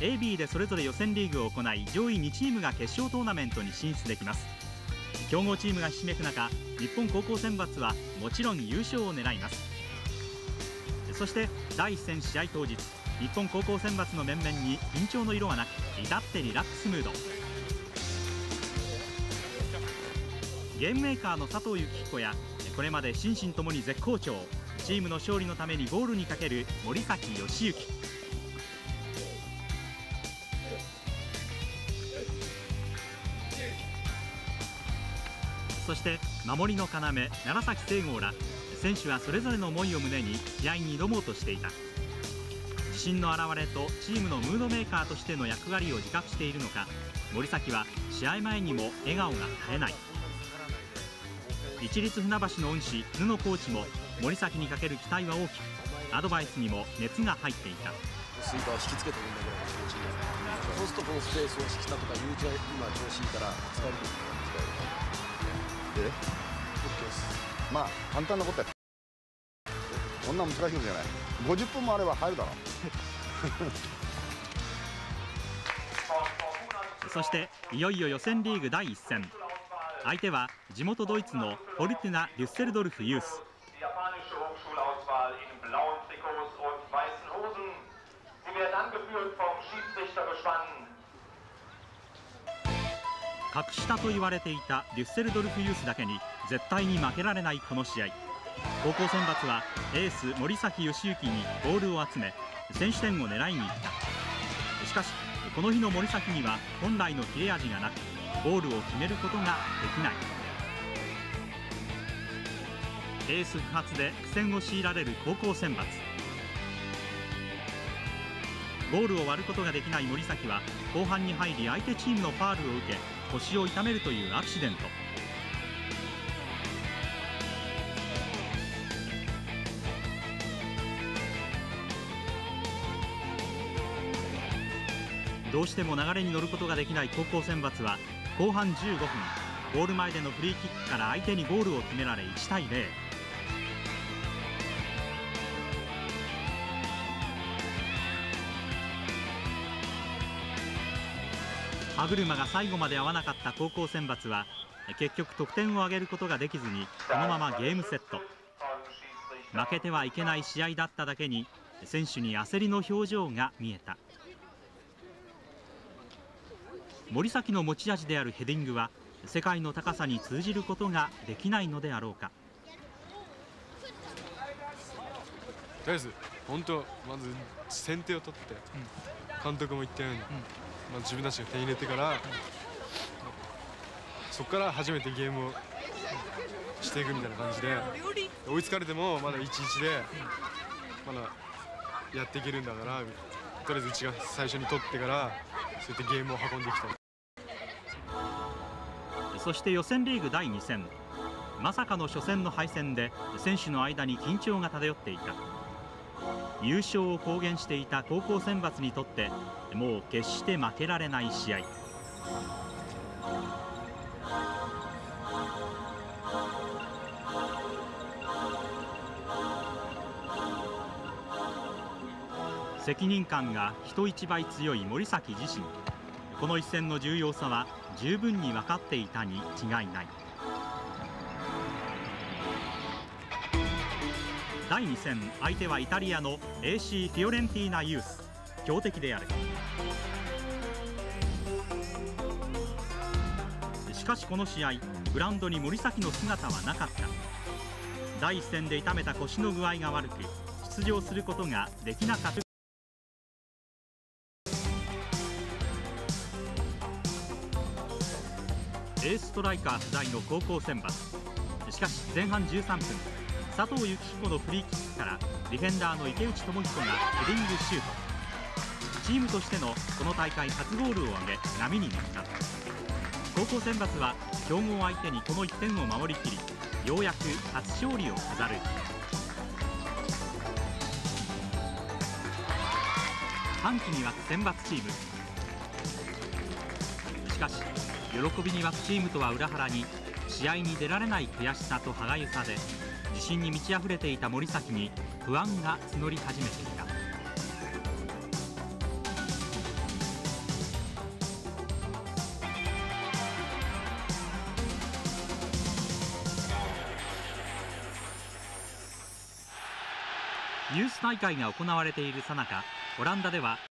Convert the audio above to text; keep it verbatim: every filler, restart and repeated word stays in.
エービー でそれぞれ予選リーグを行い、上位にチームが決勝トーナメントに進出できます。強豪チームがひしめく中、日本高校選抜はもちろん優勝を狙います。そしてだいいっ戦試合当日、日本高校選抜の面々に緊張の色はなく、至ってリラックスムード。ゲームメーカーの佐藤幸彦や、これまで心身ともに絶好調、チームの勝利のためにゴールにかける森崎義行。そして守りの要、楢崎正剛ら選手はそれぞれの思いを胸に試合に挑もうとしていた。自信の表れとチームのムードメーカーとしての役割を自覚しているのか、森崎は試合前にも笑顔が絶えない。市立船橋の恩師布野コーチも森崎にかける期待は大きく、アドバイスにも熱が入っていた。 スイーパーを引きつけてるんだぐらいの気持ちになる。そうするとこのスペースを引きたとか、ゆうちは今調子いいから使えるときは使える。 で、まあ簡単なことや。そんな難しいことじゃない。ごじゅっぷんもあれば入るだろう。 そしていよいよ予選リーグだいいっ戦、相手は地元ドイツのフォルティナ・デュッセルドルフユース。格下と言われていたデュッセルドルフユースだけに絶対に負けられないこの試合。高校選抜はエース森崎義行にボールを集め、先取点を狙いに行った。しかしこの日の森崎には本来の切れ味がなく、ゴールを決めることができない。エース不発で苦戦を強いられる高校選抜。ゴールを割ることができない森崎は後半に入り、相手チームのファウルを受け腰を痛めるというアクシデント。どうしても流れに乗ることができない高校選抜は後半じゅうごふん、ゴール前でのフリーキックから相手にゴールを決められいちたいゼロ。歯車が最後まで合わなかった高校選抜は結局得点を挙げることができずに、このままゲームセット。負けてはいけない試合だっただけに選手に焦りの表情が見えた。森崎の持ち味であるヘディングは世界の高さに通じることができないのであろうか。 とりあえず本当まず先手を取って、うん、監督も言ったように、うん、まあ、自分たちが点入れてから、うん、そこから初めてゲームをしていくみたいな感じで、追いつかれてもまだいちいちで、うん、まだやっていけるんだから、とりあえずうちが最初に取ってからそうやってゲームを運んできた。 そして予選リーグだいに戦、まさかの初戦の敗戦で選手の間に緊張が漂っていた。優勝を公言していた高校選抜にとってもう決して負けられない試合。責任感が人一倍強い森崎自身、この一戦の重要さは十分に分かっていたに違いない。だいに戦、相手はイタリアの エーシー フィオレンティーナユース、強敵である。しかしこの試合、グラウンドに森崎の姿はなかった。だいいっ戦で痛めた腰の具合が悪く出場することができなかった。エースストライカー不在の高校選抜。しかし前半じゅうさんぷん、佐藤幸彦のフリーキックからディフェンダーの池内智彦がヘディングシュート。チームとしてのこの大会初ゴールを挙げ波に乗った。高校選抜は強豪相手にこのいってんを守りきり、ようやく初勝利を飾る。歓喜に沸く選抜チーム。しかし喜びに沸くチームとは裏腹に、試合に出られない悔しさと歯がゆさで自信に満ち溢れていた森崎に不安が募り始めていた。 ユース大会が行われている最中、オランダでは